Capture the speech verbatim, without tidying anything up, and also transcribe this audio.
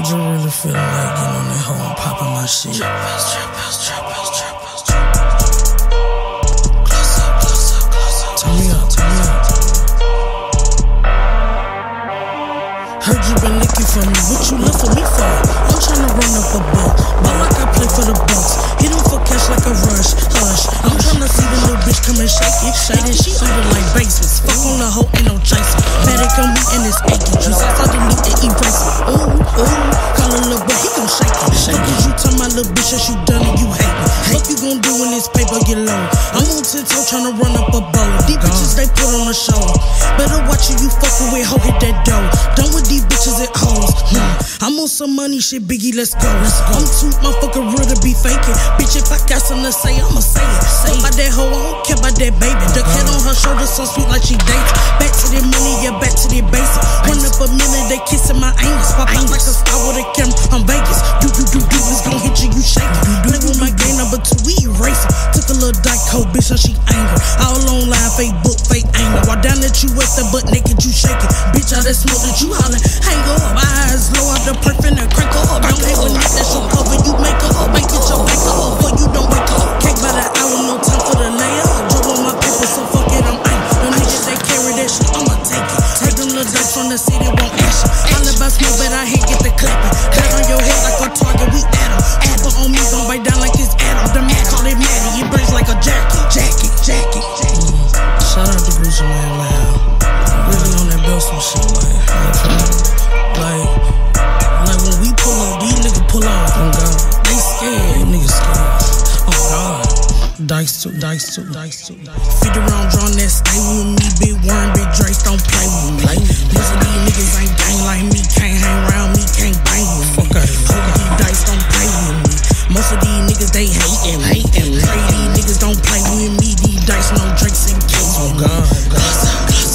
I'm just really feeling like getting on that hoe and popping my shit. Trap house, trap house, trap house, trap house, trap house. Close up, close up, close up. Turn me up, turn me up. Heard you been looking for me, what you look for me for? I'm tryna run up a buck, but like I play for the Bucks. Hit him for cash like a rush, hush. I'm tryna see the little bitch come and shake it, shake it. She under like bases. Fuck on the hoe, ain't no chaser. Paddock on me and it's achy. Juice outside the loot and erase it. Ooh, ooh, call a little boy, he gon' shake it. Fuck is you tell my little bitch that you done and you hate me. Fuck you gon' do when this paper get low? I'm on ten-toe tryna run up a bowl. These bitches they put on the show. Better watch who you fuckin' with, hoe hit that dough. Done with these bitches at hoes. Hmm. I'm on some money shit, Biggie, let's go. Let's go. I'm too motherfucking real to be faking. Bitch, if I got something to say, I'ma say it. Say about that hoe, I don't care about that baby. Duck head on her shoulder, so sweet like she dates. Back to the money, yeah, back to the basic. Run up a minute, they kissing my anus. Pop out like a star with a camera, I'm Vegas. Do, do, do, do, it's gon' hit you, you shake it. Play with my game number two, we erase it. Took a little dyke hoe, bitch, so she angry. All on line, fake book, fake anger. While down at you with the butt naked, you shaking. Bitch, all that smoke that you hollering. Hang up, eyes low out the perf and the crank up. Don't hate when that show cover, you make up. Make it your back up, but you don't wake up. Cake by the hour, no time for the layer. Drop on my paper, so fuck it, I'm angry. The niggas, they carry that shit, I'ma take it. Take them little dice from the city, won't ask you. All about smoke, but I hate get the clapping. Clap on your head like a target, we at em. Apple on me, gon' bite down like it's Adam. The man call it Maddie, it burns like a jacket. Jacket, jacket, jacket. Mm. Shout out to Gucci Man, man. Really on that belt some shit, like, like, like when we pull up, these niggas pull off. Oh God, they scared, niggas scared. Oh God. Dice too, dice too, dice too. Feet around, drawn that stay with me. Big worm, big Drace, don't play with me. Most of these niggas ain't gang like me. Can't hang around me, can't bang with me. Fuck out of here. These dice don't play with me. Most of these niggas, they hatin', hatin'. Pray these niggas don't play with me. These dice, no Drakes and K's. Oh God, God.